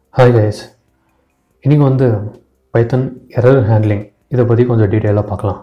Hi guys, இன்றைக்கி வந்து பைத்தன் error handling இதை பற்றி கொஞ்சம் டீட்டெயிலாக பார்க்கலாம்.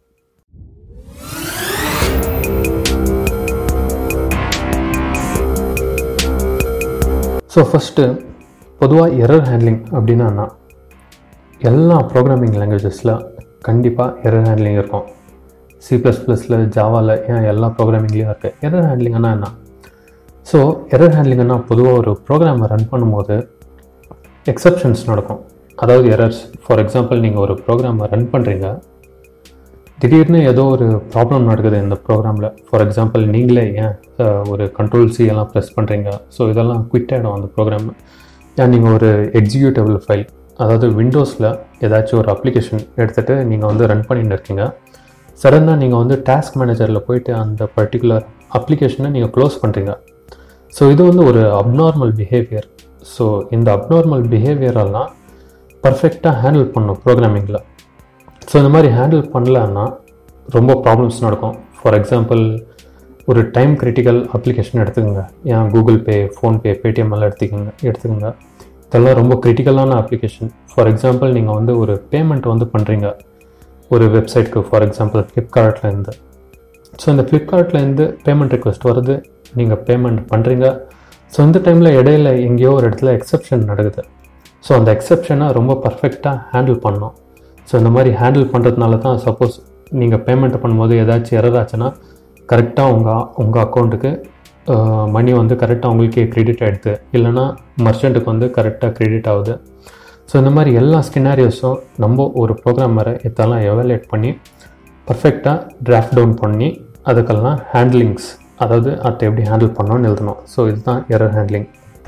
ஸோ ஃபஸ்ட்டு பொதுவாக எரர் ஹேண்ட்லிங் அப்படின்னா என்ன? எல்லா ப்ரோக்ராமிங் லாங்குவேஜஸில் கண்டிப்பாக எரர் ஹேண்ட்லிங் இருக்கும். C++ல், ஜாவாவில், ஏன் எல்லா ப்ரோக்ராமிங்லேயும் இருக்குது. எரர் ஹேண்ட்லிங்னா என்ன? ஸோ எரர் ஹேண்ட்லிங்னா பொதுவாக ஒரு ப்ரோக்ராமை ரன் பண்ணும்போது எக்ஸப்ஷன்ஸ் நடக்கும். அதாவது எரர்ஸ். ஃபார் எக்ஸாம்பிள், நீங்கள் ஒரு ப்ரோக்ராமை ரன் பண்ணுறீங்க, திடீர்னு ஏதோ ஒரு ப்ராப்ளம் நடக்குது இந்த ப்ரோக்ராமில். ஃபார் எக்ஸாம்பிள், நீங்களே ஏன் ஒரு Ctrl+C எல்லாம் ப்ரெஸ் பண்ணுறீங்க. ஸோ இதெல்லாம் குவிட் ஆகிடும் அந்த ப்ரோக்ராம். ஏன் நீங்கள் ஒரு எக்ஸிக்யூட்டபிள் ஃபைல், அதாவது விண்டோஸில் ஏதாச்சும் ஒரு அப்ளிகேஷன் எடுத்துகிட்டு நீங்கள் வந்து ரன் பண்ணிட்டு இருக்கீங்க. சடனாக நீங்கள் வந்து டாஸ்க் மேனேஜரில் போயிட்டு அந்த பர்டிகுலர் அப்ளிகேஷனை நீங்கள் க்ளோஸ் பண்ணுறீங்க. ஸோ இது வந்து ஒரு அப்நார்மல் பிஹேவியர். ஸோ இந்த அப்நார்மல் பிஹேவியரெல்லாம் பர்ஃபெக்டாக ஹேண்டில் பண்ணணும் ப்ரோக்ராமிங்கில். ஸோ இந்த மாதிரி ஹேண்டில் பண்ணலன்னா ரொம்ப ப்ராப்ளம்ஸ் நடக்கும். ஃபார் எக்ஸாம்பிள், ஒரு டைம் கிரிட்டிக்கல் அப்ளிகேஷன் எடுத்துக்கோங்க. ஏன் கூகுள் பே, ஃபோன்பே, பேடிஎம் எல்லாம் எடுத்துக்கோங்க. இதெல்லாம் ரொம்ப கிரிட்டிக்கலான அப்ளிகேஷன். ஃபார் எக்ஸாம்பிள், நீங்கள் வந்து ஒரு பேமெண்ட் வந்து பண்ணுறீங்க ஒரு வெப்சைட்க்கு. ஃபார் எக்ஸாம்பிள், ஃப்ளிப்கார்ட்லேருந்து. ஸோ இந்த ஃப்ளிப்கார்ட்லேருந்து பேமெண்ட் ரிக்வெஸ்ட் வருது, நீங்கள் பேமெண்ட் பண்ணுறீங்க. ஸோ இந்த டைமில் இடையில எங்கேயோ ஒரு இடத்துல எக்ஸப்ஷன் நடக்குது. ஸோ அந்த எக்ஸப்ஷனை ரொம்ப பர்ஃபெக்டாக ஹேண்டில் பண்ணணும். ஸோ இந்த மாதிரி ஹேண்டில் பண்ணுறதுனால தான் சப்போஸ் நீங்கள் பேமெண்ட் பண்ணும்போது ஏதாச்சும் எரர் ஆச்சுன்னா கரெக்டாக உங்கள் அக்கௌண்ட்டுக்கு மணி வந்து கரெக்டாக உங்களுக்கே கிரெடிட் ஆகிடுது, இல்லைனா மர்ச்சண்ட்டுக்கு வந்து கரெக்டாக கிரெடிட் ஆகுது. ஸோ இந்த மாதிரி எல்லா ஸ்கினாரியோஸும் நம்ம ஒரு ப்ரோக்ராமரை இதெல்லாம் எவாலுவேட் பண்ணி பர்ஃபெக்டாக டிராஃப்ட் டவுன் பண்ணி அதுக்கெல்லாம் ஹேண்ட்லிங்ஸ், அதாவது அதை எப்படி ஹேண்டில் பண்ணணும்னு எழுதணும். ஸோ இதுதான் எரர் ஹேண்ட்லிங்.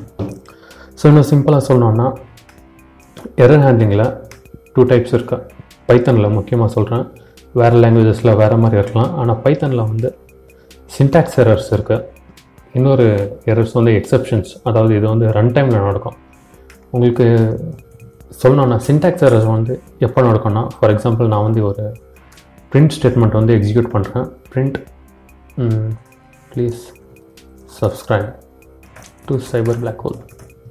ஸோ இன்னும் சிம்பிளாக சொல்லணுன்னா, எரர் ஹேண்ட்லிங்கில் 2 டைப்ஸ் இருக்குது. பைத்தனில் முக்கியமாக சொல்கிறேன், வேறு லாங்குவேஜஸில் வேறு மாதிரி இருக்கலாம். ஆனால் பைத்தனில் வந்து சின்டாக்ஸ் எரர்ஸ் இருக்குது. இன்னொரு எரர்ஸ் வந்து எக்ஸப்ஷன்ஸ், அதாவது இது வந்து ரன் டைமில் நடக்கும். உங்களுக்கு சொல்லணுன்னா, சின்டாக்ஸ் எரர்ஸ் வந்து எப்போ நடக்கும்னா, ஃபார் எக்ஸாம்பிள், நான் வந்து ஒரு பிரிண்ட் ஸ்டேட்மெண்ட் வந்து எக்ஸிக்யூட் பண்ணுறேன். Print please subscribe to Cyber black Hole.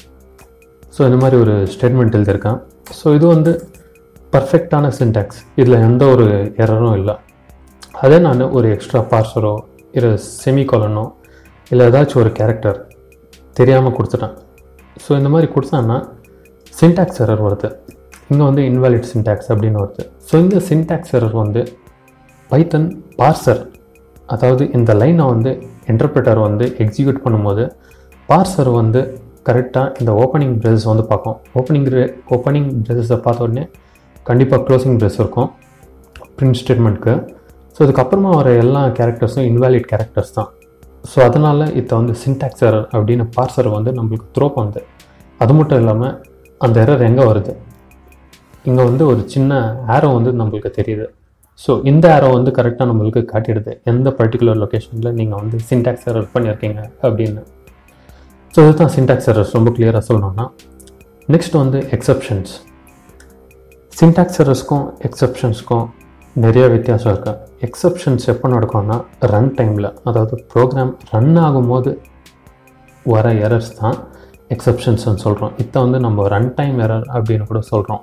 So இந்த மாதிரி ஒரு ஸ்டேட்மெண்ட் எழுதியிருக்கேன். ஸோ இது வந்து பர்ஃபெக்டான சின்டாக்ஸ், இதில் எந்த ஒரு எரரும் இல்லை. அதே நான் ஒரு எக்ஸ்ட்ரா பார்சரோ இல்லை செமிகோலனோ இல்லை ஏதாச்சும் ஒரு கேரக்டர் தெரியாமல் கொடுத்துட்டேன். ஸோ இந்த மாதிரி கொடுத்தேன்னா சின்டாக்ஸ் எரர் வருது. இங்கே வந்து இன்வாலிட் சின்டாக்ஸ் அப்படின்னு வருது. ஸோ இந்த சின்டாக்ஸ் எரர் வந்து பைத்தன் பார்சர், அதாவது இந்த லைனை வந்து இன்டர்பிரட்டர் வந்து எக்ஸிக்யூட் பண்ணும்போது பார்சர் வந்து கரெக்டாக இந்த ஓப்பனிங் பிரேசஸ் வந்து பார்க்கும். ஓப்பனிங் பிரேசஸை பார்த்த உடனே கண்டிப்பாக க்ளோசிங் பிரேஸ் இருக்கும் பிரிண்ட் ஸ்டேட்மெண்ட்க்கு. ஸோ இதுக்கப்புறமா வர எல்லா கேரக்டர்ஸும் இன்வாலிட் கேரக்டர்ஸ் தான். ஸோ அதனால் இதை வந்து சின்டாக்ஸ் எரர் அப்படின்னு பார்சர் வந்து நம்மளுக்கு த்ரோ பண்ணுது. அது மட்டும் இல்லாமல் அந்த எரர் எங்கே வருது, இங்கே வந்து ஒரு சின்ன ஆரோ வந்து நம்மளுக்கு தெரியுது. ஸோ இந்த ஆரோ வந்து கரெக்டாக நம்மளுக்கு காட்டிடுது எந்த பர்டிகுலர் லொக்கேஷனில் நீங்கள் வந்து சின்டாக்ஸ் எரர் பண்ணியிருக்கீங்க அப்படின்னு. ஸோ இதுதான் சின்டாக்ஸ் எரர்ஸ், ரொம்ப கிளியராக சொல்லணும்னா. நெக்ஸ்ட் வந்து எக்ஸப்ஷன்ஸ். சின்டாக்ஸ் எரர்ஸ்க்கும் எக்ஸப்ஷன்ஸ்க்கும் நிறைய வித்தியாசம் இருக்குது. எக்ஸப்ஷன்ஸ் எப்போ நடக்கும்னா ரன் டைமில், அதாவது ப்ரோக்ராம் ரன் ஆகும்போது வர எரர்ஸ் தான் எக்ஸப்ஷன்ஸ்ன்னு சொல்கிறோம். இதை வந்து நம்ம ரன் டைம் எரர் அப்படின்னு கூட சொல்கிறோம்.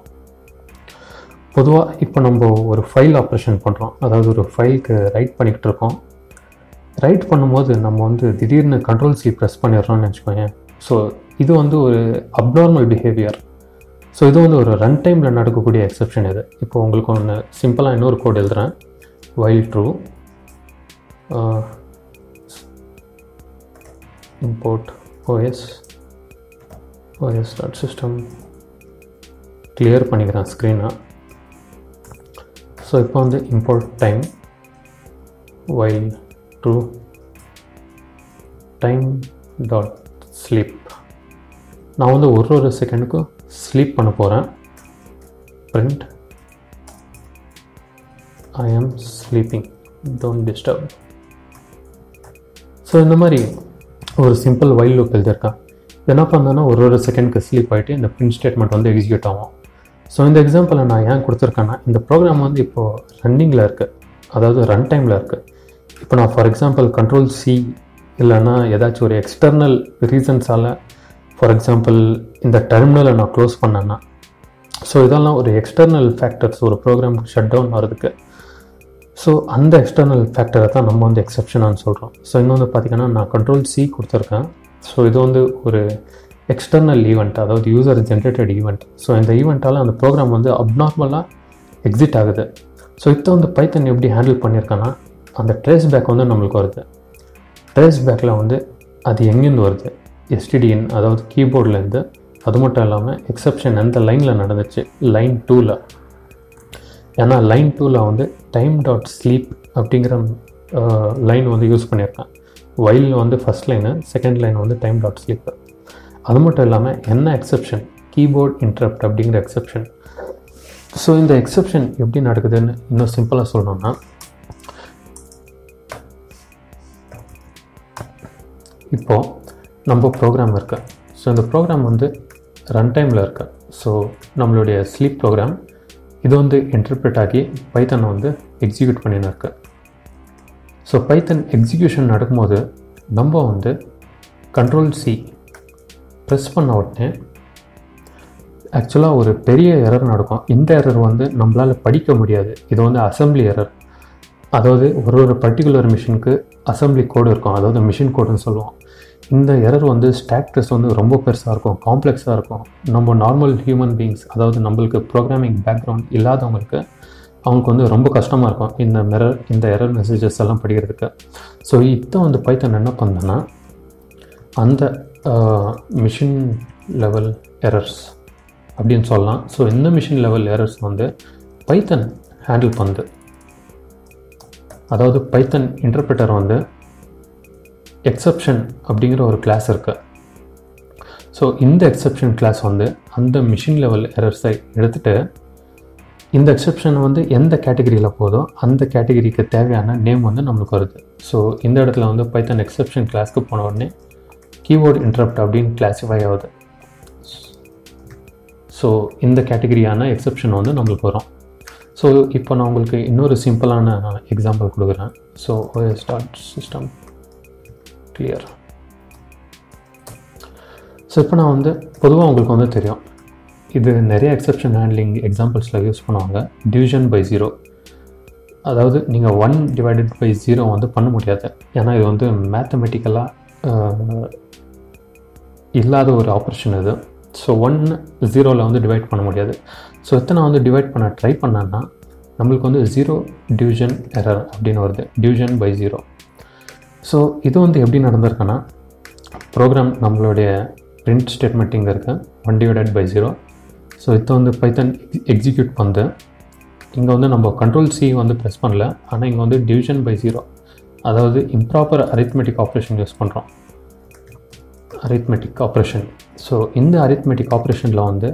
பொதுவாக இப்போ நம்ம ஒரு ஃபைல் ஆப்ரேஷன் பண்ணுறோம், அதாவது ஒரு ஃபைலுக்கு ரைட் பண்ணிக்கிட்டு இருக்கோம். ரைட் பண்ணும்போது நம்ம வந்து திடீர்னு Ctrl+C ப்ரெஸ் பண்ணிடுறோம்னு வச்சுக்கோங்க. ஸோ இது வந்து ஒரு அப்நார்மல் பிஹேவியர். ஸோ இது வந்து ஒரு ரன் டைமில் நடக்கக்கூடிய எக்ஸப்ஷன் இது. இப்போ உங்களுக்கு ஒன்று சிம்பிளாக இன்னொரு கோட் எழுதுகிறேன். while true import os.system clear பண்ணிக்கிறேன் ஸ்க்ரீனை. ஸோ இப்போ வந்து import time while true time dot sleep. நான் வந்து ஒரு செகண்டுக்கும் ஸ்லீப் பண்ண போகிறேன். print I am sleeping, don't disturb. So இந்த மாதிரி ஒரு சிம்பிள் while loop எழுதியிருக்கேன். என்ன பண்ணேன்னா ஒரு செகண்டுக்கு ஸ்லீப் ஆகிட்டு இந்த பிரிண்ட் ஸ்டேட்மெண்ட் வந்து எக்ஸிக்யூட் ஆகும். ஸோ இந்த எக்ஸாம்பிளை நான் ஏன் கொடுத்துருக்கேன்னா, இந்த ப்ரோக்ராம் வந்து இப்போது ரன்னிங்கில் இருக்குது, அதாவது ரன் டைமில் இருக்குது. இப்போ நான் ஃபார் எக்ஸாம்பிள் Ctrl+C இல்லைன்னா ஏதாச்சும் ஒரு எக்ஸ்டர்னல் ரீசன்ஸால் ஃபார் எக்ஸாம்பிள் இந்த டெர்மினலை நான் க்ளோஸ் பண்ணேன்னா, ஸோ இதெல்லாம் ஒரு எக்ஸ்டர்னல் ஃபேக்டர்ஸ் ஒரு ப்ரோக்ராம் ஷட் டவுன் ஆகிறதுக்கு. ஸோ அந்த எக்ஸ்டர்னல் ஃபேக்டரை தான் நம்ம வந்து எக்ஸப்ஷனான்னு சொல்கிறோம். ஸோ இங்கே வந்து பார்த்திங்கன்னா நான் Ctrl+C கொடுத்துருக்கேன். ஸோ இது வந்து ஒரு எக்ஸ்டர்னல் ஈவெண்ட், அதாவது யூசர் ஜென்ரேட்டட் ஈவெண்ட். ஸோ இந்த ஈவெண்ட்டால் அந்த ப்ரோக்ராம் வந்து அப்நார்மலாக எக்ஸிட் ஆகுது. ஸோ இதை வந்து பைத்தன் எப்படி ஹேண்டில் பண்ணியிருக்கேன்னா, அந்த ட்ரேஸ் பேக் வந்து நம்மளுக்கு வருது. ட்ரேஸ் பேக்கில் வந்து அது எங்கேருந்து வருது, STDN, அதாவது கீபோர்ட்லேருந்து. அது மட்டும் இல்லாமல் எக்ஸப்ஷன் எந்த லைனில் நடந்துச்சு, லைன் 2ல். ஏன்னா லைன் 2ல் வந்து time.sleep அப்படிங்கிற லைன் வந்து யூஸ் பண்ணியிருக்கேன். வைல் வந்து ஃபஸ்ட் லைனு, செகண்ட் லைன் வந்து time.sleep. அது மட்டும் இல்லாமல் என்ன எக்ஸப்ஷன், கீபோர்ட் இன்டரப்ட் அப்படிங்கிற எக்ஸப்ஷன். ஸோ இந்த எக்ஸப்ஷன் எப்படி நடக்குதுன்னு இன்னும் சிம்பிளாக சொல்லணும்னா, இப்போது நம்ம ப்ரோக்ராம் இருக்கு. ஸோ இந்த ப்ரோக்ராம் வந்து ரன் டைமில் இருக்கு. ஸோ நம்மளுடைய ஸ்லீப் ப்ரோக்ராம் இது வந்து இன்டர்பிரேட் ஆகி பைத்தனை வந்து எக்ஸிக்யூட் பண்ணின்னு இருக்கு. ஸோ பைத்தன் எக்ஸிக்யூஷன் நடக்கும்போது நம்ம வந்து Ctrl+C ப்ரெஸ் பண்ண உடனே ஆக்சுவலாக ஒரு பெரிய எரர் நடக்கும். இந்த எரர் வந்து நம்மளால் படிக்க முடியாது. இது வந்து அசம்பிளி எரர். அதாவது ஒரு பர்டிகுலர் மிஷினுக்கு அசம்பிளி கோடு இருக்கும், அதாவது மிஷின் கோடுன்னு சொல்லுவோம். இந்த எரர் வந்து ஸ்டாக் ட்ரேஸ் வந்து ரொம்ப பெருசாக இருக்கும், காம்ப்ளெக்ஸாக இருக்கும். நம்ம நார்மல் ஹியூமன் பீயிங்ஸ், அதாவது நம்மளுக்கு ப்ரோக்ராமிங் பேக்ரவுண்ட் இல்லாதவங்களுக்கு அவங்களுக்கு வந்து ரொம்ப கஷ்டமாக இருக்கும் இந்த எரர் மெசேஜஸ் எல்லாம் படிக்கிறதுக்கு. ஸோ இதை வந்து பைத்தன் என்ன பண்ணேன்னா, அந்த மிஷின் லெவல் எரர்ஸ் அப்படின்னு சொல்லலாம். ஸோ இந்த மிஷின் லெவல் எரர்ஸ் வந்து பைத்தன் ஹேண்டில் பண்ணுது. அதாவது பைத்தன் இன்டர்பிரட்டர் வந்து எக்ஸப்ஷன் அப்படிங்கிற ஒரு கிளாஸ் இருக்குது. ஸோ இந்த எக்ஸப்ஷன் கிளாஸ் வந்து அந்த மிஷின் லெவல் எரர்ஸை எடுத்துகிட்டு இந்த எக்ஸப்ஷன் வந்து எந்த கேட்டகரியில் போதோ அந்த கேட்டகரிக்கு தேவையான நேம் வந்து நம்மளுக்கு வருது. ஸோ இந்த இடத்துல வந்து பைத்தன் எக்ஸப்ஷன் கிளாஸ்க்கு போன உடனே கீபோர்ட் இன்டரப்ட் அப்படின்னு கிளாஸிஃபை ஆகுது. ஸோ இந்த கேட்டகரியான எக்ஸப்ஷன் வந்து நம்மளுக்கு வரும். ஸோ இப்போ நான் உங்களுக்கு இன்னொரு சிம்பிளான எக்ஸாம்பிள் கொடுக்குறேன். So OS.system clear. ஸோ இப்போ நான் வந்து பொதுவாக உங்களுக்கு வந்து தெரியும், இது நிறைய எக்ஸப்ஷன் ஹேண்ட்லிங் எக்ஸாம்பிள்ஸில் யூஸ் பண்ணுவாங்க. டிவிஷன் பை 0, அதாவது நீங்கள் 1/0 வந்து பண்ண முடியாது. ஏன்னா இது வந்து மேத்தமெட்டிக்கலாக இல்லாத ஒரு ஆப்ரேஷன் இது. ஸோ 1/0 வந்து டிவைட் பண்ண முடியாது. ஸோ இத்தனை வந்து டிவைட் பண்ண ட்ரை பண்ணேன்னா நம்மளுக்கு வந்து 0 டிவிஷன் எரர் அப்படின்னு வருது, டிவிஷன் பை 0. ஸோ இது வந்து எப்படி நடந்திருக்குன்னா, ப்ரோக்ராம் நம்மளுடைய பிரிண்ட் ஸ்டேட்மெண்ட் இங்கே இருக்குது 1/0. ஸோ இதை வந்து பைத்தன் எக்ஸிக்யூட் பண்ணுது. இங்கே வந்து நம்ம Ctrl+C வந்து ப்ரெஸ் பண்ணல, ஆனால் இங்கே வந்து டிவிஷன் பை 0, அதாவது இம்ப்ராப்பர் அரித்மெட்டிக் ஆப்ரேஷன் யூஸ் பண்ணுறோம், அரித்மெட்டிக் ஆப்ரேஷன். ஸோ இந்த அரித்மெட்டிக் ஆப்ரேஷனில் வந்து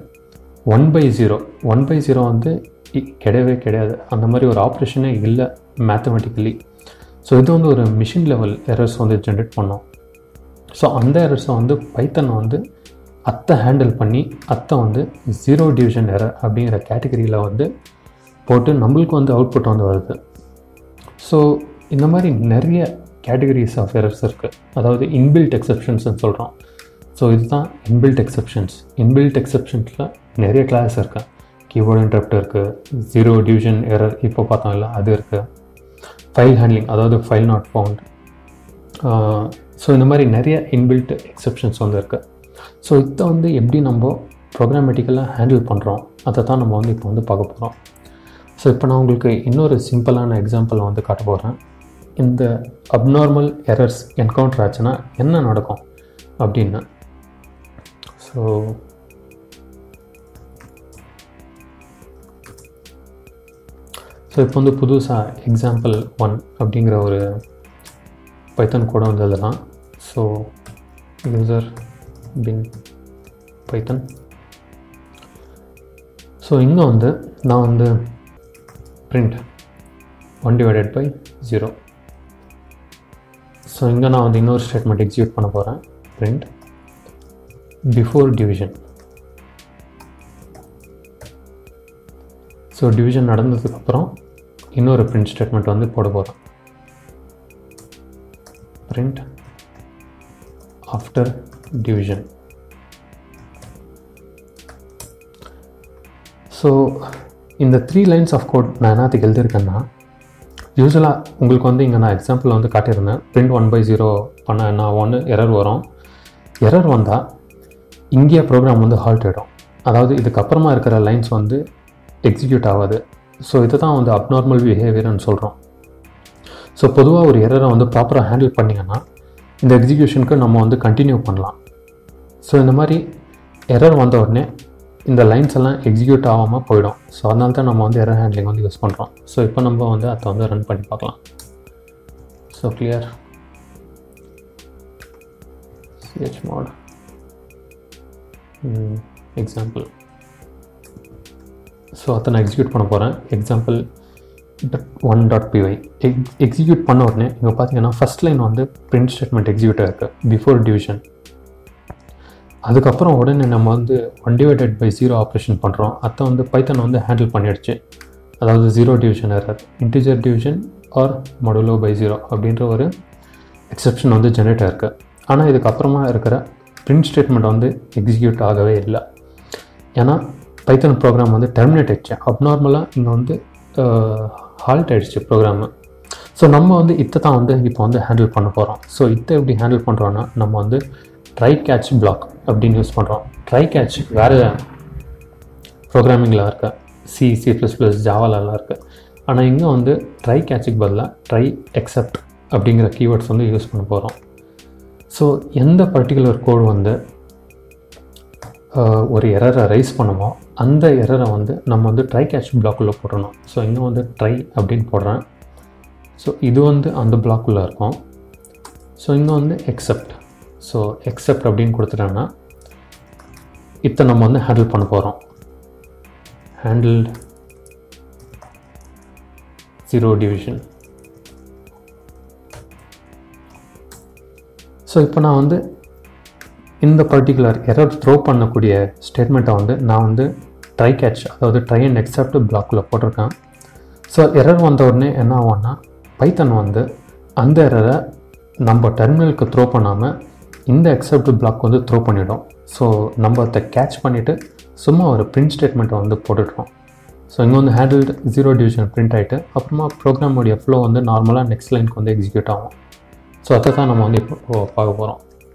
1/0 வந்து கிடையவே கிடையாது. அந்த மாதிரி ஒரு ஆப்ரேஷனே இல்லை மேத்தமெட்டிக்கலி. ஸோ இது வந்து ஒரு மிஷின் லெவல் எரர்ஸ் வந்து ஜென்ரேட் பண்ணோம். ஸோ அந்த எரர்ஸை வந்து பைத்தன் வந்து அத்தை ஹேண்டில் பண்ணி அத்தை வந்து 0 டிவிஷன் எரர் அப்படிங்கிற கேட்டகரியில் வந்து போட்டு நம்மளுக்கு வந்து அவுட்புட் வந்து வருது. ஸோ இந்த மாதிரி நிறைய கேட்டகரிஸ் ஆஃப் எரர்ஸ் இருக்குது, அதாவது இன்பில்ட் எக்ஸப்ஷன்ஸ்னு சொல்கிறோம். ஸோ இதுதான் இன்பில்ட் எக்ஸப்ஷன்ஸ். இன்பில்ட் எக்ஸப்ஷன்ஸில் நிறைய கிளாஸ் இருக்குது. கீபோர்ட் இன்டரப்ட் இருக்குது, 0 டிவிஷன் எரர் இப்போ பார்த்தோம் இல்லை அது இருக்குது, ஃபைல் ஹேண்ட்லிங், அதாவது ஃபைல் நாட் ஃபவுண்ட். ஸோ இந்த மாதிரி நிறைய இன்பில்ட் எக்ஸப்ஷன்ஸ் வந்து இருக்குது. ஸோ இதை வந்து எப்படி நம்ம ப்ரோக்ராமேட்டிக்கலாக ஹேண்டில் பண்ணுறோம் அதை தான் நம்ம வந்து இப்போ வந்து பார்க்க போகிறோம். ஸோ இப்போ நான் உங்களுக்கு இன்னொரு சிம்பிளான எக்ஸாம்பிள் வந்து காட்ட போகிறேன். இந்த அப்நார்மல் எரர்ஸ் என்கவுண்டர் ஆச்சுன்னா என்ன நடக்கும் அப்படின்னு. ஸோ இப்போ வந்து புதுசாக எக்ஸாம்பிள் 1 அப்படிங்கிற ஒரு பைத்தன் கோடை வந்து எழுதலாம். So user bin Python. So இங்கே வந்து நான் வந்து பிரிண்ட் 1/0. ஸோ இங்கே நான் வந்து இன்னொரு ஸ்டேட்மெண்ட் எக்ஸிக்யூட் பண்ண போகிறேன், print before division. So division நடந்ததுக்கப்புறம் இன்னொரு பிரிண்ட் ஸ்டேட்மெண்ட் வந்து போட போகிறோம், பிரிண்ட் ஆஃப்டர் டிவிஷன். ஸோ இந்த 3 லைன்ஸ் ஆஃப் கோட் நான் என்னத்துக்கு எழுதியிருக்கேன்னா, யூஸ்வலாக உங்களுக்கு வந்து இங்கே நான் எக்ஸாம்பிள் வந்து காட்டியிருந்தேன். பிரிண்ட் 1/0 பண்ண நான் ஒன்று எரர் வரும். எரர் வந்தால் இங்கேயே ப்ரோக்ராம் வந்து ஹால்ட் ஆகிடும். அதாவது இதுக்கப்புறமா இருக்கிற லைன்ஸ் வந்து எக்ஸிக்யூட் ஆகாது. ஸோ இதை தான் வந்து அப்நார்மல் பிஹேவியர்னு சொல்கிறோம். ஸோ பொதுவாக ஒரு எரரை வந்து ப்ராப்பராக ஹேண்டில் பண்ணிங்கன்னா இந்த எக்ஸிக்யூஷனுக்கு நம்ம வந்து கண்டினியூ பண்ணலாம். ஸோ இந்த மாதிரி எரர் வந்த உடனே இந்த லைன்ஸ் எல்லாம் எக்ஸிக்யூட் ஆகாமல் போயிடும். ஸோ அதனால தான் நம்ம வந்து எரர் ஹேண்ட்லிங் வந்து யூஸ் பண்ணுறோம். ஸோ இப்போ நம்ம வந்து அதை வந்து ரன் பண்ணி பார்க்கலாம். So clear chmod example. So அதை நான் எக்ஸிக்யூட் பண்ண போகிறேன். எக்ஸாம்பிள் .1.py எக்ஸிக்யூட் பண்ண உடனே இங்கே பார்த்தீங்கன்னா ஃபஸ்ட் லைன் வந்து பிரிண்ட் ஸ்டேட்மெண்ட் எக்ஸிக்யூட் ஆகிருக்கு பிஃபோர் டிவிஷன். அதுக்கப்புறம் உடனே நம்ம வந்து 1/0 ஆப்ரேஷன் பண்ணுறோம். அதை வந்து பைத்தன் வந்து ஹேண்டில் பண்ணிடுச்சு. அதாவது 0 division error, integer division or modulo by 0 அப்படின்ற ஒரு எக்ஸெப்ஷன் வந்து ஜெனரேட் ஆகிருக்கு. ஆனால் இதுக்கப்புறமா இருக்கிற பிரிண்ட் ஸ்டேட்மெண்ட் வந்து எக்ஸிக்யூட் ஆகவே இல்லை. ஏன்னா பைத்தன் ப்ரோக்ராம் வந்து டெர்மினேட் ஆகிடுச்சு. அப்நார்மலாக இங்கே வந்து ஹால்ட் ஆகிடுச்சு ப்ரோக்ராமு. ஸோ நம்ம வந்து இதை தான் வந்து இப்போ வந்து ஹேண்டில் பண்ண போகிறோம். ஸோ இதை எப்படி ஹேண்டில் பண்ணுறோன்னா, நம்ம வந்து ட்ரை கேட்ச் பிளாக் அப்படின்னு யூஸ் பண்ணுறோம். ட்ரை கேட்ச் வேறு ப்ரோக்ராமிங்கில் இருக்க C++, ஜாவாலெலாம் இருக்குது. ஆனால் இங்கே வந்து ட்ரை கேட்சுக்கு பதிலாக ட்ரை எக்ஸப்ட் அப்படிங்கிற கீவேர்ட்ஸ் வந்து யூஸ் பண்ண போகிறோம். ஸோ எந்த பர்டிகுலர் கோடு வந்து ஒரு எரரை ரைஸ் பண்ணுமோ அந்த எரரை வந்து நம்ம வந்து ட்ரை கேட்ச் பிளாக்குள்ளே போடணும். ஸோ இங்கே வந்து ட்ரை அப்படின்னு போடுறேன். ஸோ இது வந்து அந்த பிளாக்குள்ளே இருக்கும். ஸோ இங்கே வந்து எக்ஸப்ட். ஸோ எக்ஸப்ட் அப்படின்னு கொடுத்துட்டோன்னா இதை நம்ம வந்து ஹேண்டில் பண்ண போகிறோம். Handle 0 division. ஸோ இப்போ நான் வந்து இந்த பர்டிகுலர் எரர் த்ரோ பண்ணக்கூடிய ஸ்டேட்மெண்ட்டை வந்து நான் வந்து ட்ரை கேட்ச், அதாவது ட்ரை அண்ட் எக்ஸப்ட் பிளாக்கில் போட்டிருக்கேன். ஸோ எரர் வந்த உடனே என்ன ஆகும்னா, பைத்தன் வந்து அந்த எரரை நம்ம டெர்மினலுக்கு த்ரோ பண்ணாமல் இந்த எக்ஸப்ட் பிளாக் வந்து த்ரோ பண்ணிவிடும். ஸோ நம்ம அதை கேட்ச் பண்ணிவிட்டு சும்மா ஒரு பிரிண்ட் ஸ்டேட்மெண்ட்டை வந்து போட்டுடுறோம். ஸோ இங்கே வந்து ஹேண்டில் 0 டிவிஷன் பிரிண்ட் ஆகிட்டு அப்புறமா ப்ரோக்ராமுடைய ஃப்ளோ வந்து நார்மலாக நெக்ஸ்ட் லைனுக்கு வந்து எக்ஸிக்யூட் ஆகும். ஸோ அதை தான் நம்ம வந்து இப்போ பார்க்க போகிறோம்.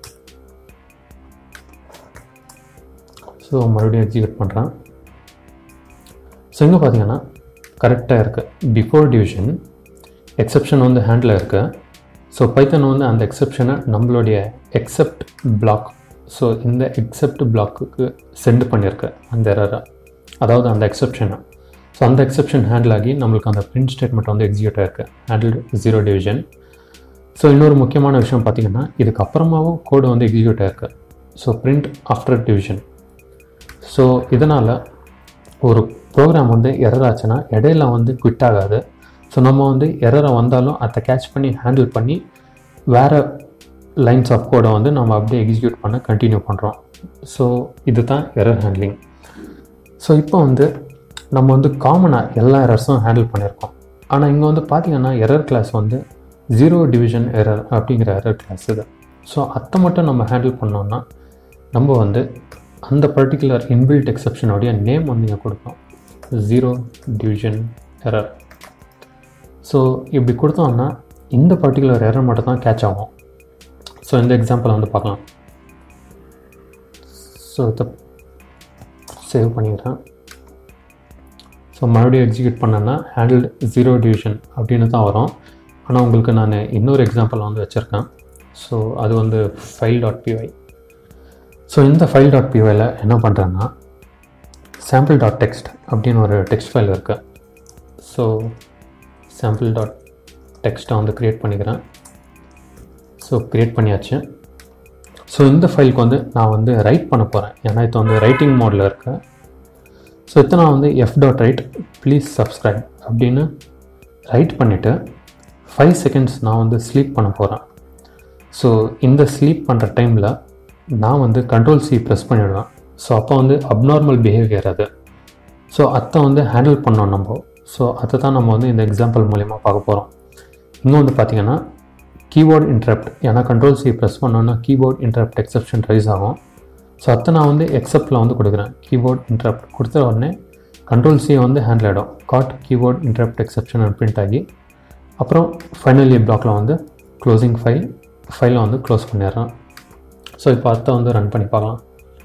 ஸோ மறுபடியும் எக்ஸிக்யூட் பண்ணுறேன். ஸோ இங்கே பார்த்தீங்கன்னா கரெக்டாக இருக்குது. பிஃபோர் டிவிஷன் எக்ஸப்ஷன் வந்து ஹேண்டில் இருக்குது. ஸோ பைத்தன் வந்து அந்த எக்ஸப்ஷனை நம்மளுடைய எக்ஸப்ட் பிளாக், ஸோ இந்த எக்ஸப்ட் பிளாக்குக்கு சென்ட் பண்ணியிருக்கு அந்த எரரை, அதாவது அந்த எக்ஸப்ஷனை. ஸோ அந்த எக்ஸப்ஷன் ஹேண்டில் ஆகி நம்மளுக்கு அந்த பிரிண்ட் ஸ்டேட்மெண்ட் வந்து எக்ஸிக்யூட் ஆகிருக்கு, ஹேண்டில் 0 டிவிஷன். ஸோ இன்னொரு முக்கியமான விஷயம் பார்த்தீங்கன்னா, இதுக்கப்புறமாவும் கோடு வந்து எக்ஸிக்யூட் ஆகிருக்கு. So print after division. So இதனால் ஒரு ப்ரோக்ராம் வந்து எரர் ஆச்சுன்னா இடையில வந்து குவிட் ஆகாது. ஸோ நம்ம வந்து எரரை வந்தாலும் அதை கேட்ச் பண்ணி ஹேண்டில் பண்ணி வேறு லைன்ஸ் ஆஃப் கோடை வந்து நம்ம அப்படியே எக்ஸிக்யூட் பண்ண கண்டினியூ பண்ணுறோம். ஸோ இது தான் எரர் ஹேண்ட்லிங். ஸோ இப்போ வந்து நம்ம வந்து காமனாக எல்லா எரர்ஸும் ஹேண்டில் பண்ணியிருக்கோம். ஆனால் இங்கே வந்து பார்த்திங்கன்னா எரர் கிளாஸ் வந்து 0 டிவிஷன் எரர் அப்படிங்கிற எரர் கிளாஸ் இது. ஸோ அதை மட்டும் நம்ம ஹேண்டில் பண்ணோன்னா நம்ம வந்து அந்த பர்டிகுலர் இன்பில்ட் எக்ஸப்ஷனுடைய நேம் வந்து இங்கே கொடுப்போம், 0 டிவிஷன் எரர். ஸோ இப்படி கொடுத்தோம்னா இந்த பர்டிகுலர் எரர் மட்டும் தான் கேட்ச் ஆகும். ஸோ இந்த எக்ஸாம்பிளை வந்து பார்க்கலாம். ஸோ இதை சேவ் பண்ணிக்கிறேன். ஸோ மறுபடியும் எக்ஸிக்யூட் பண்ணேன்னா ஹேண்டில் 0 டிவிஷன் அப்படின்னு தான் வரும். ஆனால் உங்களுக்கு நான் இன்னொரு எக்ஸாம்பிள் வந்து வச்சுருக்கேன். ஸோ அது வந்து file.py. ஸோ இந்த file.pyல என்ன பண்ணுறேன்னா, sample.txt அப்படின்னு ஒரு டெக்ஸ்ட் ஃபைல் இருக்குது. ஸோ sample.txt வந்து க்ரியேட் பண்ணிக்கிறேன். ஸோ க்ரியேட் பண்ணியாச்சு. ஸோ இந்த ஃபைலுக்கு வந்து நான் வந்து ரைட் பண்ண போகிறேன், ஏன்னா இது வந்து ரைட்டிங் மோடில் இருக்கு. ஸோ இதை நான் வந்து f.write ப்ளீஸ் சப்ஸ்கிரைப் அப்படின்னு ரைட் பண்ணிவிட்டு 5 செகண்ட்ஸ் நான் வந்து ஸ்லீப் பண்ண போகிறேன். ஸோ இந்த ஸ்லீப் பண்ணுற டைமில் நான் வந்து Ctrl+C ப்ரெஸ் பண்ணிவிடுவேன். ஸோ அப்போ வந்து அப்நார்மல் பிஹேவியர் அது. ஸோ அதை வந்து ஹேண்டில் பண்ணோம் நம்ம. ஸோ அதை தான் நம்ம வந்து இந்த எக்ஸாம்பிள் மூலிமா பார்க்க போகிறோம். இங்கே வந்து பார்த்திங்கன்னா கீபோர்ட் இன்டரப்ட், ஏன்னா Ctrl+C ப்ரெஸ் பண்ணோன்னா கீபோர்ட் இன்டரப்ட் எக்ஸப்ஷன் ரைஸ் ஆகும். ஸோ அதை நான் வந்து எக்ஸப்டில் வந்து கொடுக்குறேன். கீபோர்ட் இன்டரப்ட் கொடுத்த உடனே கண்ட்ரோல் சி வந்து ஹேண்டில் ஆகிடும். Caught keyboard interrupt exception print ஆகி அப்புறம் ஃபைனலி பிளாக்கில் வந்து க்ளோசிங் ஃபைலை வந்து க்ளோஸ் பண்ணிடுறேன். ஸோ இப்போ அதை வந்து ரன் பண்ணி பார்க்கலாம்.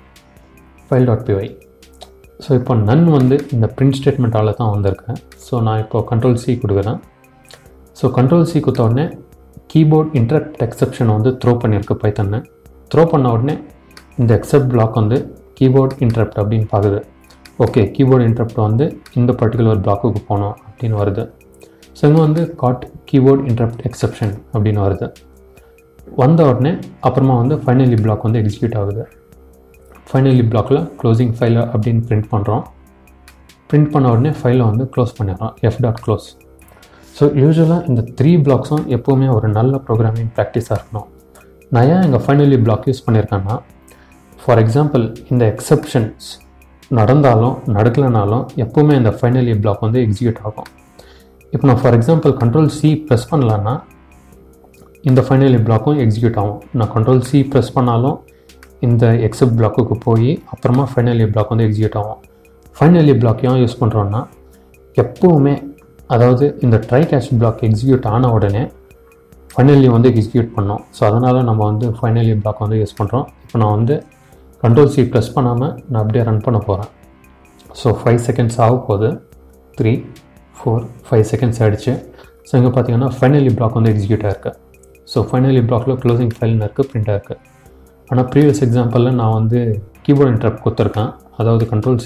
file.py. ஸோ இப்போ நன் வந்து இந்த பிரிண்ட் ஸ்டேட்மெண்ட்டால் தான் வந்திருக்கேன். ஸோ நான் இப்போ கண்ட்ரோல் சி கொடுக்குறேன். ஸோ கண்ட்ரோல் சி கொடுத்த உடனே கீபோர்ட் இன்டரப்ட் எக்ஸெப்ஷனை வந்து த்ரோ பண்ணியிருக்கு பைத்தன்னு. த்ரோ பண்ண உடனே இந்த எக்ஸெப்ட் பிளாக் வந்து கீபோர்ட் இன்டரப்ட் அப்படின்னு பார்க்குது. ஓகே, கீபோர்ட் இன்டரப்ட் வந்து இந்த பர்டிகுலர் பிளாக்குக்கு போகணும் அப்படின்னு வருது. ஸோ இங்கே வந்து காட் கீபோர்ட் இன்டரப்ட் எக்ஸெப்ஷன் அப்படின்னு வருது. வந்த உடனே அப்புறமா வந்து ஃபைனலி பிளாக் வந்து எக்ஸிக்யூட் ஆகுது. ஃபைனலி பிளாக்கில் க்ளோசிங் ஃபைலை அப்படின்னு பிரிண்ட் பண்ணுறோம். பிரிண்ட் பண்ண உடனே ஃபைலை வந்து க்ளோஸ் பண்ணிடுறோம், f.close. ஸோ யூஸ்வலாக இந்த 3 பிளாக்ஸும் எப்போவுமே ஒரு நல்ல ப்ரோக்ராமிங் ப்ராக்டிஸாக இருக்கணும். நான் ஏன் இங்கே ஃபைனலி பிளாக் யூஸ் பண்ணியிருக்கேன்னா, ஃபார் எக்ஸாம்பிள் இந்த எக்ஸெப்ஷன்ஸ் நடந்தாலும் நடக்கலைனாலும் எப்போவுமே இந்த ஃபைனலி பிளாக் வந்து எக்ஸிக்யூட் ஆகும். இப்போ நான் for example control C press பண்ணலான்னா இந்த ஃபைனலி பிளாக்கும் எக்ஸிக்யூட் ஆகும். நான் கண்ட்ரோல் சி ப்ரெஸ் பண்ணாலும் இந்த எக்ஸெப்ட் பிளாக்குக்கு போய் அப்புறமா ஃபைனலி பிளாக் வந்து எக்ஸிக்யூட் ஆகும். ஃபைனலி பிளாக் ஏன் யூஸ் பண்ணுறோன்னா, எப்போவுமே அதாவது இந்த ட்ரை கேட்ச் பிளாக் எக்ஸிக்யூட் ஆன உடனே ஃபைனலி வந்து எக்ஸிக்யூட் பண்ணோம். ஸோ அதனால் நம்ம வந்து ஃபைனலி பிளாக் வந்து யூஸ் பண்ணுறோம். இப்போ நான் வந்து கண்ட்ரோல் சி ப்ரெஸ் பண்ணாமல் நான் அப்படியே ரன் பண்ண போகிறேன். ஸோ 5 செகண்ட்ஸ் ஆக போகுது. 3, 4, 5 செகண்ட்ஸ் ஆகிடுச்சு. ஸோ இங்கே பார்த்தீங்கன்னா ஃபைனலி பிளாக் வந்து எக்ஸிக்யூட் ஆகிருக்கு. ஸோ ஃபைனலி பிளாக்கில் க்ளோசிங் ஃபைல்னு இருக்குது, பிரிண்ட் ஆகிருக்கு. ஆனால் ப்ரீவியஸ் எக்ஸாம்பிளில் நான் வந்து கீபோர்ட் இன்டரப்ட் கொடுத்துருக்கேன். அதாவது கண்ட்ரோல்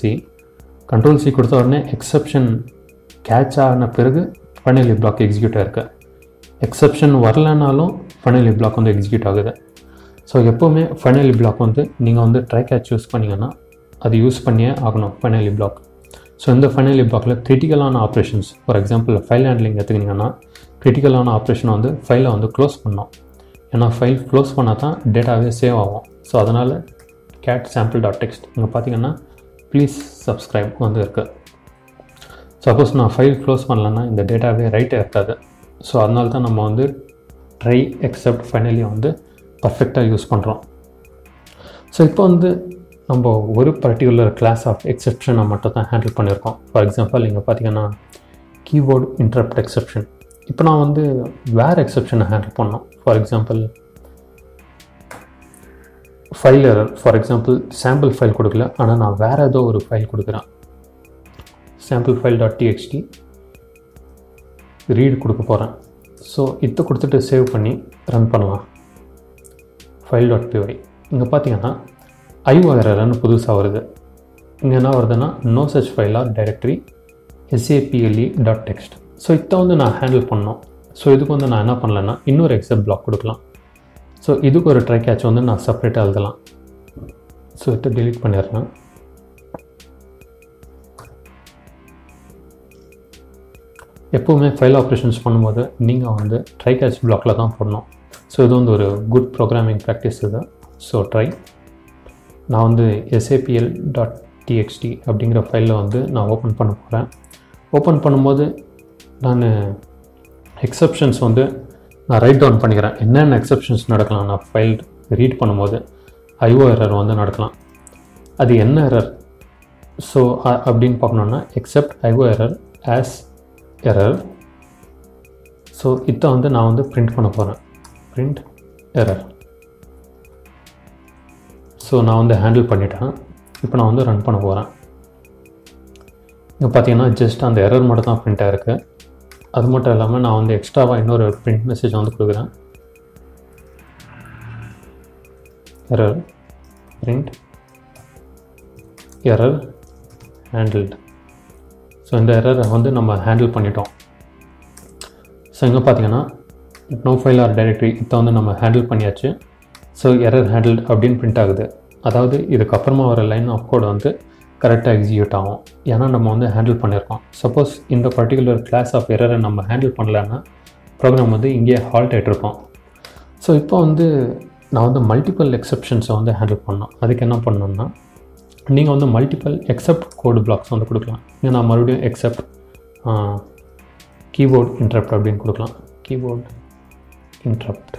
சி கொடுத்த உடனே எக்ஸெப்ஷன் கேட்ச் ஆன பிறகு ஃபைனலி பிளாக் எக்ஸிக்யூட் ஆகிருக்கு. எக்ஸெப்ஷன் வரலனாலும் ஃபைனலி பிளாக் வந்து எக்ஸிக்யூட் ஆகுது. ஸோ எப்போவுமே ஃபைனலி பிளாக் வந்து நீங்கள் வந்து ட்ரை கேட்ச் யூஸ் பண்ணிங்கன்னா அது யூஸ் பண்ணியே ஆகணும் ஃபைனலி பிளாக். ஸோ இந்த ஃபைனலி பிளாக்கில் கிரிட்டிக்கலான operations, for example file handling எடுத்துக்கிட்டிங்கன்னா கிரிட்டிக்கலான ஆப்ரேஷனை வந்து ஃபைலை வந்து க்ளோஸ் பண்ணோம். ஏன்னா ஃபைல் க்ளோஸ் பண்ணால் தான் டேட்டாவே சேவ் ஆகும். ஸோ அதனால் cat sample.txt இங்கே பார்த்தீங்கன்னா ப்ளீஸ் சப்ஸ்கிரைப் வந்து இருக்குது. சப்போஸ் நான் ஃபைல் க்ளோஸ் பண்ணலன்னா இந்த டேட்டாவே ரைட்டாக இருக்காது. ஸோ அதனால தான் நம்ம வந்து ட்ரை எக்ஸெப்ட் ஃபைனலி வந்து பர்ஃபெக்டாக யூஸ் பண்ணுறோம். ஸோ இப்போ வந்து நம்ம ஒரு பர்டிகுலர் கிளாஸ் ஆஃப் எக்ஸெப்ஷனை மட்டும் தான் ஹேண்டில் பண்ணியிருக்கோம். ஃபார் எக்ஸாம்பிள் இங்கே பார்த்தீங்கன்னா கீபோர்ட் இன்டரப்ட் எக்ஸெப்ஷன். இப்போ நான் வந்து வேறு எக்ஸெப்ஷனை ஹேண்டில் பண்ணோம். For example file error, for example sample file கொடுக்கல, ஆனால் நான் வேறு ஏதோ ஒரு ஃபைல் கொடுக்குறேன். சாம்பிள் file.txt ரீட் கொடுக்க போகிறேன். ஸோ இதை கொடுத்துட்டு சேவ் பண்ணி ரன் பண்ணலாம். file.py இங்கே பார்த்தீங்கன்னா IO எரர்னு புதுசாக வருது. இங்கே என்ன வருதுன்னா no such file or directory saple.txt. So இதை வந்து நான் ஹேண்டில் பண்ணோம். ஸோ இதுக்கு வந்து நான் என்ன பண்ணலன்னா இன்னொரு எக்ஸெப்ட் பிளாக் கொடுக்கலாம். ஸோ இதுக்கு ஒரு ட்ரை கேட்ச் வந்து நான் செப்பரேட்டாக எழுதலாம். ஸோ இதை டெலீட் பண்ணிடுறேன். எப்போவுமே ஃபைல் ஆப்ரேஷன்ஸ் பண்ணும்போது நீங்கள் வந்து ட்ரை கேட்ச் பிளாக்கில் தான் போடணும். ஸோ இது வந்து ஒரு குட் ப்ரோக்ராமிங் ப்ராக்டிஸ் இது. ஸோ நான் வந்து sapl.txt அப்படிங்கிற ஃபைலில் வந்து நான் ஓப்பன் பண்ண போகிறேன். ஓப்பன் பண்ணும்போது நான் எக்ஸெப்ஷன்ஸ் வந்து நான் ரைட் டவுன் பண்ணிக்கிறேன். என்னென்ன எக்ஸெப்ஷன்ஸ் நடக்கலாம் நான் ஃபைல் ரீட் பண்ணும்போது IO எரர் வந்து நடக்கலாம். அது என்ன எரர்? ஸோ அப்படின்னு பார்க்கணுன்னா except IO error as error. So இதை வந்து நான் வந்து பிரிண்ட் பண்ண போகிறேன். Print error. ஸோ நான் வந்து ஹேண்டில் பண்ணிட்டேன். இப்போ நான் வந்து ரன் பண்ண போகிறேன். இங்கே பார்த்தீங்கன்னா ஜஸ்ட் அந்த எரர் மட்டும் தான் பிரிண்ட் ஆகிருக்கு. அது மட்டும் இல்லாமல் நான் வந்து எக்ஸ்ட்ராவாக இன்னொரு பிரிண்ட் மெசேஜ் வந்து கொடுக்குறேன். Error print error handled. So இந்த எரரை வந்து நம்ம ஹேண்டில் பண்ணிட்டோம். ஸோ இங்கே பார்த்தீங்கன்னா நோ ஃபைல் ஆர் டைரக்டரி இதை வந்து நம்ம ஹேண்டில் பண்ணியாச்சு. ஸோ எரர் ஹேண்டில்டு அப்படின்னு பிரிண்ட் ஆகுது. அதாவது இதுக்கப்புறமா வர லைன் ஆஃப் கோட் வந்து கரெக்டாக எக்ஸிக்யூட் ஆகும். ஏன்னா நம்ம வந்து ஹேண்டில் பண்ணியிருக்கோம். சப்போஸ் இந்த பர்டிகுலர் கிளாஸ் ஆஃப் எரரை நம்ம ஹேண்டில் பண்ணலன்னா ப்ரோக்ராம் வந்து இங்கேயே ஹால்ட் ஆகிட்ருக்கோம். ஸோ இப்போ வந்து நான் வந்து மல்டிபிள் எக்ஸெப்ஷன்ஸை வந்து ஹேண்டில் பண்ணோம். அதுக்கு என்ன பண்ணணும்னா நீங்கள் வந்து மல்டிபிள் எக்ஸெப்ட் கோடு பிளாக்ஸ் வந்து கொடுக்கலாம். இங்கே நான் மறுபடியும் எக்ஸெப்ட் கீபோர்ட் இன்டரப்ட் அப்படின்னு கொடுக்கலாம். Keyboard interrupt.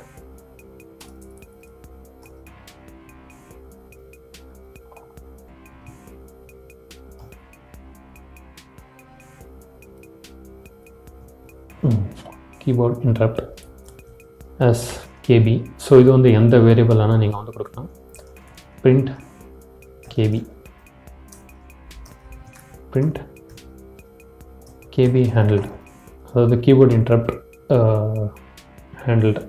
Keyboard interrupt as KB. So இது வந்து எந்த வேரியபிளானால் நீங்கள் வந்து கொடுக்கலாம். print KB, print KB handled, அதாவது கீபோர்ட் இன்டரப்ட் handled.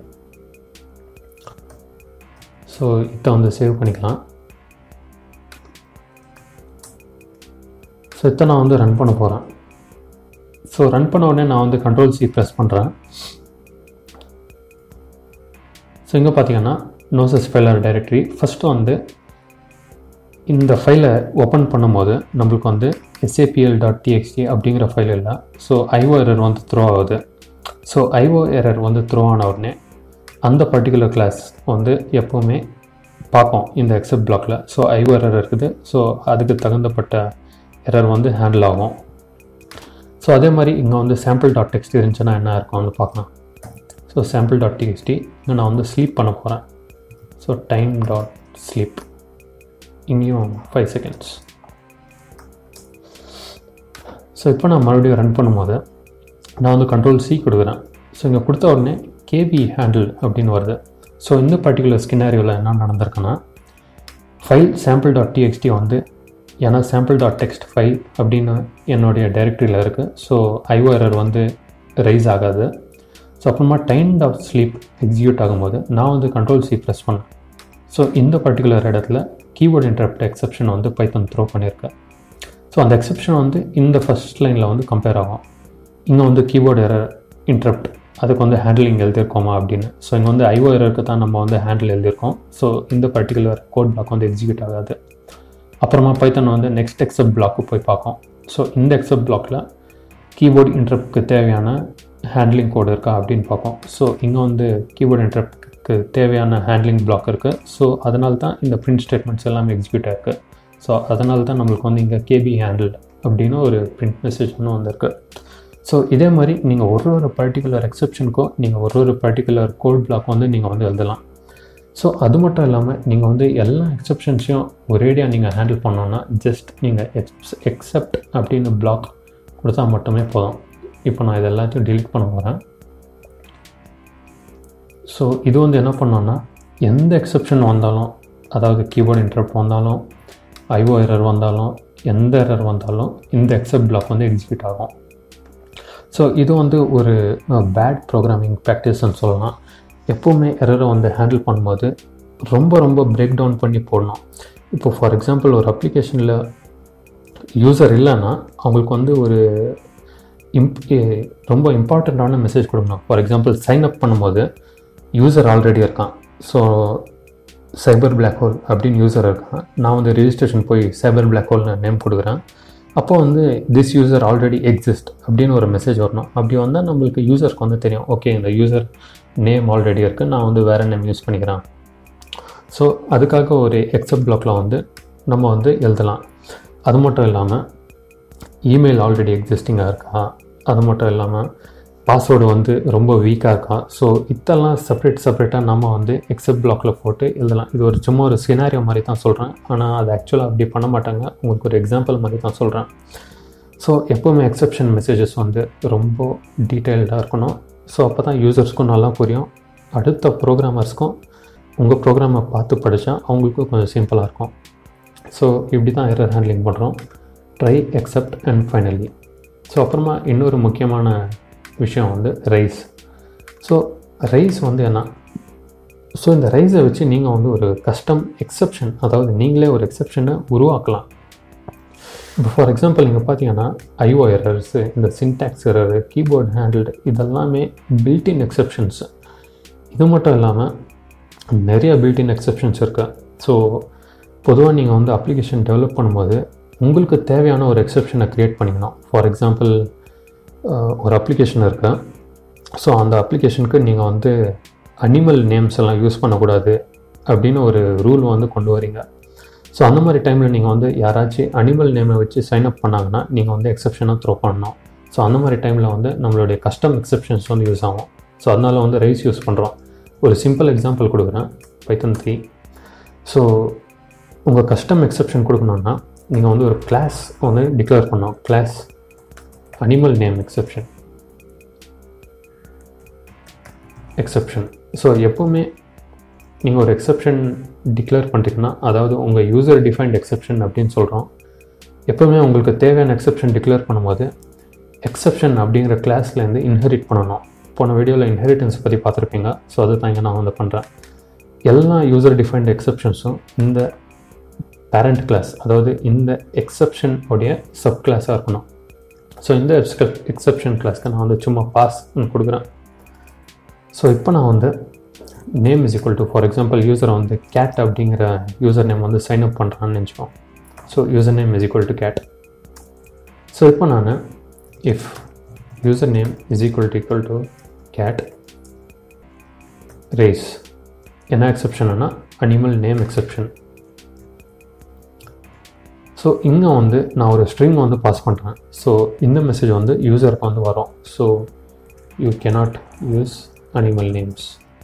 ஸோ இதை வந்து சேவ் பண்ணிக்கலாம். ஸோ இதை நான் வந்து ரன் பண்ண போகிறேன். ஸோ ரன் பண்ண உடனே நான் வந்து Ctrl+C ப்ரெஸ் பண்ணுறேன். ஸோ இங்கே பார்த்தீங்கன்னா நோசஸ் ஃபைலர் டைரக்டரி. ஃபஸ்ட்டு வந்து இந்த ஃபைலை ஓப்பன் பண்ணும்போது நம்மளுக்கு வந்து sapl.txt அப்படிங்கிற ஃபைல் இல்லை. ஸோ IO எரர் வந்து த்ரோ ஆகுது. ஸோ IO எரர் வந்து த்ரோ ஆன உடனே அந்த பர்டிகுலர் கிளாஸ் வந்து எப்போவுமே பார்ப்போம் இந்த எக்ஸப்ட் பிளாக்கில். ஸோ IO எரர் இருக்குது. ஸோ அதுக்கு தகுந்தப்பட்ட எரர் வந்து ஹேண்டில் ஆகும். ஸோ அதே மாதிரி இங்கே வந்து sample.txt இருந்துச்சுன்னா என்ன இருக்கும்னு பார்க்கலாம். ஸோ sample.txt இங்கே நான் வந்து ஸ்லீப் பண்ண போகிறேன். ஸோ time.sleep இங்கேயும் 5 seconds. ஸோ இப்போ நான் மறுபடியும் ரன் பண்ணும்போது நான் வந்து Ctrl+C கொடுக்குறேன். ஸோ இங்கே கொடுத்த உடனே KB handle அப்படின்னு வருது. ஸோ இந்த பர்டிகுலர் ஸ்கினாரியோவில் என்ன நடந்திருக்குன்னா ஃபைல் sample.txt வந்து ஏன்னா sample.txt ஃபைல் அப்படின்னு என்னுடைய டைரக்டரியில் இருக்குது. ஸோ IO எரர் வந்து ரைஸ் ஆகாது. ஸோ அப்புறமா time.sleep எக்ஸிக்யூட் ஆகும்போது நான் வந்து Ctrl+C ப்ரெஸ் பண்ணேன். ஸோ இந்த பர்டிகுலர் இடத்துல கீபோர்ட் இன்டரப்ட் எக்ஸப்ஷன் வந்து பைத்தன் த்ரோ பண்ணியிருக்கேன். ஸோ அந்த எக்ஸப்ஷன் வந்து இந்த ஃபஸ்ட் லைனில் வந்து கம்பேர் ஆகும். இங்கே வந்து கீபோர்டு எரர் இன்டரப்ட் அதுக்கு வந்து ஹேண்டிலிங் எழுதியிருக்கோமா அப்படின்னு. ஸோ இங்கே வந்து IO எரருக்கு தான் நம்ம வந்து ஹேண்டில் எழுதியிருக்கோம். ஸோ இந்த பர்டிகுலர் கோட் பிளாக் வந்து எக்ஸிக்யூட் ஆகாது. அப்புறமா பைத்தன் வந்து நெக்ஸ்ட் எக்ஸப்ட் பிளாக்கு போய் பார்க்கும். ஸோ இந்த எக்ஸப்ட் பிளாக்கில் கீபோர்ட் இன்டரப்ட்க்கு தேவையான ஹேண்ட்லிங் கோடு இருக்கா அப்படின்னு பார்ப்போம். ஸோ இங்கே வந்து கீபோர்ட் இன்டரப்ட்க்கு தேவையான ஹேண்ட்லிங் பிளாக் இருக்குது. ஸோ அதனால தான் இந்த பிரிண்ட் ஸ்டேட்மெண்ட்ஸ் எல்லாமே எக்ஸிக்யூட் ஆகிருக்கு. ஸோ அதனால தான் நம்மளுக்கு வந்து இங்கே KB handled அப்படின்னு ஒரு பிரிண்ட் மெசேஜ் ஒன்று வந்திருக்கு. ஸோ இதே மாதிரி நீங்கள் ஒரு பர்டிகுலர் எக்ஸப்ஷனுக்கும் நீங்கள் ஒரு பர்டிகுலர் கோட் பிளாக் வந்து நீங்கள் வந்து எழுதலாம். ஸோ அது மட்டும் இல்லாமல் நீங்கள் வந்து எல்லா எக்ஸப்ஷன்ஸையும் ஒரேடியாக நீங்கள் ஹேண்டில் பண்ணோன்னா ஜஸ்ட் நீங்கள் எக்ஸப்ட் அப்படின்னு பிளாக் கொடுத்தா மட்டுமே போதும். இப்போ நான் இது எல்லாத்தையும் delete பண்ண போகிறேன். ஸோ இது வந்து என்ன பண்ணோன்னா எந்த எக்ஸப்ஷன் வந்தாலும், அதாவது கீபோர்ட் இன்டரப்ட் வந்தாலும், IO எரர் வந்தாலும், எந்த எரர் வந்தாலும் இந்த எக்ஸப்ட் பிளாக் வந்து எக்ஸிக்யூட் ஆகும். ஸோ இது வந்து ஒரு பேட் ப்ரோக்ராமிங் ப்ராக்டிஸ்ன்னு சொல்லலாம். எப்போவுமே எரரை வந்து ஹேண்டில் பண்ணும்போது ரொம்ப பிரேக் டவுன் பண்ணி போடணும். இப்போ ஃபார் எக்ஸாம்பிள் ஒரு அப்ளிகேஷனில் யூசர் இல்லைன்னா அவங்களுக்கு வந்து ஒரு ரொம்ப இம்பார்ட்டண்ட்டான மெசேஜ் கொடுக்கணும். ஃபார் எக்ஸாம்பிள் சைன் அப் பண்ணும்போது யூசர் ஆல்ரெடி இருக்கான். ஸோ சைபர் பிளாக் ஹோல் அப்படின்னு யூசர் இருக்கான். நான் வந்து ரெஜிஸ்ட்ரேஷன் போய் சைபர் பிளாக் ஹோல்னு நேம் கொடுக்குறேன். அப்போ வந்து திஸ் யூசர் ஆல்ரெடி எக்ஸிஸ்ட் அப்படின்னு ஒரு மெசேஜ் வரணும். அப்படி வந்தால் நம்மளுக்கு யூசருக்கு வந்து தெரியும், ஓகே இந்த யூசர் நேம் ஆல்ரெடி இருக்குது, நான் வந்து வேறு நேம் யூஸ் பண்ணிக்கிறேன். ஸோ அதுக்காக ஒரு எக்ஸப்ட் பிளாக்கில் வந்து நம்ம வந்து எழுதலாம். அது மட்டும் இல்லாமல் இமெயில் ஆல்ரெடி எக்ஸிஸ்டிங்காக இருக்கா, அது மட்டும் இல்லாமல் பாஸ்வேர்டு வந்து ரொம்ப வீக்காக இருக்கா. ஸோ இதெல்லாம் செப்பரேட்டாக நம்ம வந்து எக்ஸப்ட் பிளாக்கில் போட்டு எழுதலாம். இது ஒரு சும்மா ஒரு சினாரியோ மாதிரி தான் சொல்கிறேன். ஆனால் அது ஆக்சுவலாக அப்படி பண்ண மாட்டாங்க. உங்களுக்கு ஒரு எக்ஸாம்பிள் மாதிரி தான் சொல்கிறேன். ஸோ எப்போவுமே எக்ஸப்ஷன் மெசேஜஸ் வந்து ரொம்ப டீட்டெயில்டாக இருக்கணும். ஸோ அப்போ தான் யூசர்ஸ்க்கும் நல்லா புரியும். அடுத்த ப்ரோக்ராமர்ஸ்க்கும் உங்கள் ப்ரோக்ராமை பார்த்து படித்தா அவங்களுக்கும் கொஞ்சம் சிம்பிளாக இருக்கும். ஸோ இப்படி தான் எரர் ஹேண்ட்லிங் பண்ணுறோம். Try, except and finally. So அப்புறமா இன்னொரு முக்கியமான விஷயம் வந்து ரைஸ். ஸோ ரைஸ் வந்து என்ன? ஸோ இந்த ரைஸை வச்சு நீங்கள் வந்து ஒரு கஸ்டம் எக்ஸப்ஷன், அதாவது நீங்களே ஒரு எக்ஸப்ஷனை உருவாக்கலாம். இப்போ ஃபார் எக்ஸாம்பிள் நீங்கள் பார்த்தீங்கன்னா IO எரர்ஸு, இந்த சின்டாக்ஸ் எரரு, கீபோர்ட் ஹேண்டில்டு இதெல்லாமே பில்டின் எக்ஸப்ஷன்ஸு. இது மட்டும் இல்லாமல் நிறைய பில்டின் எக்ஸப்ஷன்ஸ் இருக்குது. ஸோ பொதுவாக நீங்கள் வந்து அப்ளிகேஷன் டெவலப் பண்ணும்போது உங்களுக்கு தேவையான ஒரு எக்ஸப்ஷனை க்ரியேட் பண்ணிக்கணும். ஃபார் எக்ஸாம்பிள் ஒரு அப்ளிகேஷன் இருக்குது. ஸோ அந்த அப்ளிகேஷனுக்கு நீங்கள் வந்து அனிமல் நேம்ஸ் எல்லாம் யூஸ் பண்ணக்கூடாது அப்படின்னு ஒரு ரூல் வந்து கொண்டு வரீங்க. ஸோ அந்த மாதிரி டைமில் நீங்கள் வந்து யாராச்சும் அனிமல் நேமை வச்சு சைன் அப் பண்ணாங்கன்னா நீங்கள் வந்து எக்ஸப்ஷனாக த்ரோ பண்ணணும். ஸோ அந்த மாதிரி டைமில் வந்து நம்மளுடைய கஸ்டம் எக்ஸப்ஷன்ஸ் வந்து யூஸ் ஆகும். ஸோ அதனால் வந்து ரைஸ் யூஸ் பண்ணுறோம். ஒரு சிம்பிள் எக்ஸாம்பிள் கொடுக்குறேன், Python 3. ஸோ உங்கள் கஸ்டம் எக்ஸப்ஷன் கொடுக்கணுன்னா நீங்கள் வந்து ஒரு கிளாஸ் வந்து டிக்ளேர் பண்ணோம், class animal name exception. Exception. So எப்போவுமே நீங்கள் ஒரு எக்ஸெப்ஷன் டிக்ளேர் பண்ணுறீங்கன்னா, அதாவது உங்கள் யூசர் டிஃபைன்ட் எக்ஸெப்ஷன் அப்படின்னு சொல்கிறோம். எப்போவுமே உங்களுக்கு தேவையான எக்ஸெப்ஷன் டிக்ளேர் பண்ணும்போது எக்ஸெப்ஷன் அப்படிங்கிற கிளாஸ்லேருந்து இன்ஹெரிட் பண்ணணும். போன வீடியோவில் இன்ஹெரிட்டன்ஸ் பற்றி பார்த்துருப்பீங்க. ஸோ அதை தான் இங்கே நான் வந்து பண்ணுறேன். எல்லா யூசர் டிஃபைன்ட் எக்ஸெப்ஷன்ஸும் இந்த பேரண்ட் கிளாஸ், அதாவது இந்த எக்ஸெப்ஷன் உடைய சப் கிளாஸாக இருக்கணும். ஸோ இந்த எக்ஸெப்ஷன் கிளாஸ்க்கு நான் வந்து சும்மா பாஸ் கொடுக்குறேன். ஸோ இப்போ நான் வந்து name is equal to, for example யூசரை வந்து கேட் அப்படிங்கிற யூசர் நேம் வந்து சைன் அப் பண்ணுறான்னு நினச்சிப்போம். So user name is equal to cat. So இப்போ நான் if user name is equal to cat raise, என்ன எக்ஸெப்ஷன்னா அனிமல் நேம் எக்ஸெப்ஷன். ஸோ இங்கே வந்து நான் ஒரு ஸ்ட்ரிங் வந்து பாஸ் பண்ணுறேன். ஸோ இந்த மெசேஜ் வந்து யூசருக்கு வந்து வரும். So you cannot use animal names,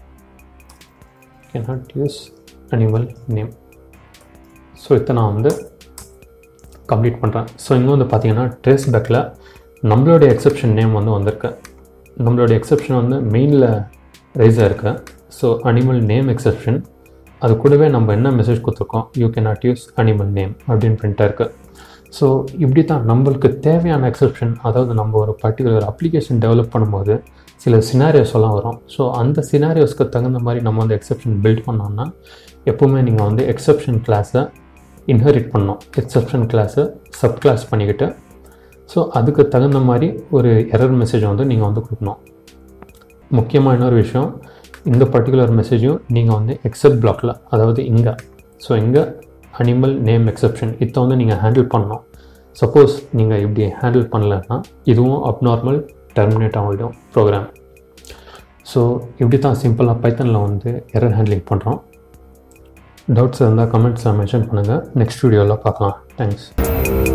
cannot use animal name. So இதை நான் வந்து கம்ப்ளீட் பண்ணுறேன். ஸோ இங்கே வந்து பார்த்தீங்கன்னா ட்ரேஸ் பேக்கில் நம்மளுடைய எக்ஸெப்ஷன் நேம் வந்து வந்திருக்கு. நம்மளுடைய எக்ஸெப்ஷன் வந்து மெயினில் ரைஸ் ஆகிருக்கு. ஸோ அனிமல் நேம் எக்ஸெப்ஷன், அது கூடவே நம்ம என்ன மெசேஜ் கொடுத்துருக்கோம், you cannot use animal name அப்படின்னு பிரிண்ட்டாக இருக்குது. ஸோ இப்படி தான் நம்மளுக்கு தேவையான எக்ஸெப்ஷன், அதாவது நம்ம ஒரு பர்டிகுலர் அப்ளிகேஷன் டெவலப் பண்ணும்போது சில சினாரியோஸ் எல்லாம் வரும். ஸோ அந்த சினாரியோஸ்க்கு தகுந்த மாதிரி நம்ம வந்து எக்ஸெப்ஷன் பில்ட் பண்ணோம்னா, எப்போவுமே நீங்கள் வந்து எக்ஸெப்ஷன் கிளாஸை இன்ஹெரிட் பண்ணணும். எக்ஸெப்ஷன் கிளாஸை சப் கிளாஸ் பண்ணிக்கிட்டு, ஸோ அதுக்கு தகுந்த மாதிரி ஒரு எரர் மெசேஜை வந்து நீங்கள் வந்து கொடுக்கணும். முக்கியமாக இன்னொரு விஷயம், இந்த பர்டிகுலர் மெசேஜும் நீங்கள் வந்து எக்ஸெப்ட் பிளாக்கில், அதாவது இங்கே, ஸோ இங்கே அனிமல் நேம் எக்ஸெப்ஷன் இதை வந்து நீங்கள் ஹேண்டில் பண்ணணும். சப்போஸ் நீங்கள் இப்படி ஹேண்டில் பண்ணலைன்னா இதுவும் அப்நார்மல் டெர்மினேட் ஆகிடும் ப்ரோக்ராம். ஸோ இப்படி தான் சிம்பிளாக பைத்தனில் வந்து எரர் ஹேண்ட்லிங் பண்ணுறோம். டவுட்ஸ் இருந்தால் கமெண்ட்ஸில் மென்ஷன் பண்ணுங்கள். நெக்ஸ்ட் வீடியோவில் பார்க்கலாம். தேங்க்ஸ்.